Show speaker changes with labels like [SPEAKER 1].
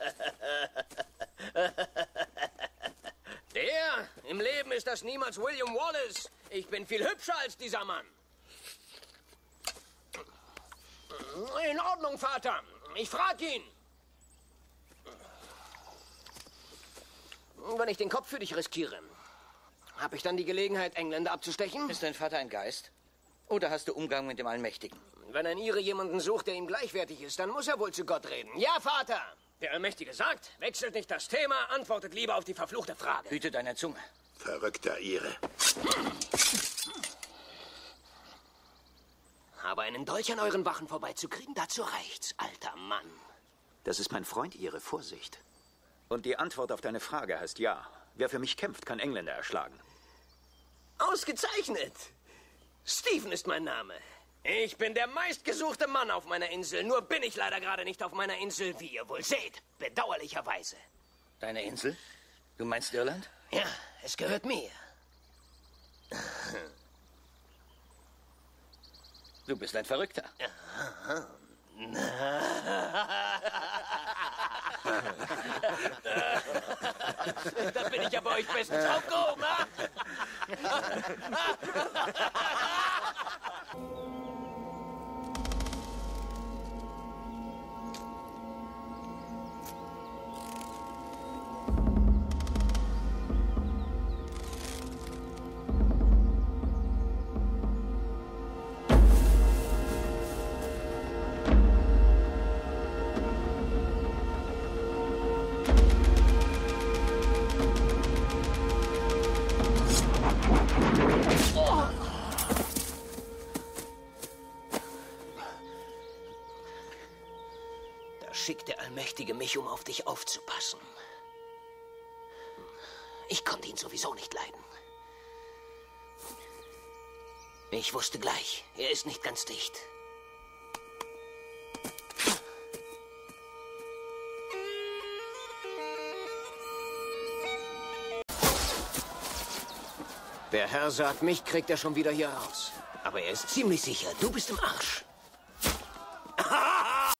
[SPEAKER 1] Der? Im Leben ist das niemals William Wallace. Ich bin viel hübscher als dieser Mann. In Ordnung, Vater. Ich frag ihn. Wenn ich den Kopf für dich riskiere, habe ich dann die Gelegenheit, Engländer abzustechen?
[SPEAKER 2] Ist dein Vater ein Geist? Oder hast du Umgang mit dem Allmächtigen?
[SPEAKER 1] Wenn ein Ire jemanden sucht, der ihm gleichwertig ist, dann muss er wohl zu Gott reden. Ja, Vater! Der Allmächtige sagt, wechselt nicht das Thema, antwortet lieber auf die verfluchte Frage.
[SPEAKER 2] Hüte deine Zunge.
[SPEAKER 3] Verrückter Ire.
[SPEAKER 1] Aber einen Dolch an euren Wachen vorbeizukriegen, dazu reicht's, alter Mann.
[SPEAKER 4] Das ist mein Freund, Ihre Vorsicht. Und die Antwort auf deine Frage heißt ja. Wer für mich kämpft, kann Engländer erschlagen.
[SPEAKER 1] Ausgezeichnet! Stephen ist mein Name. Ich bin der meistgesuchte Mann auf meiner Insel. Nur bin ich leider gerade nicht auf meiner Insel, wie ihr wohl seht. Bedauerlicherweise.
[SPEAKER 2] Deine Insel? Du meinst Irland?
[SPEAKER 1] Ja, es gehört mir.
[SPEAKER 2] Du bist ein Verrückter.
[SPEAKER 1] Da bin ich ja bei euch bestens aufgehoben, ha? Schickt der Allmächtige mich, um auf dich aufzupassen. Ich konnte ihn sowieso nicht leiden. Ich wusste gleich, er ist nicht ganz dicht. Der Herr sagt, mich kriegt er schon wieder hier raus. Aber er ist ziemlich sicher, du bist im Arsch.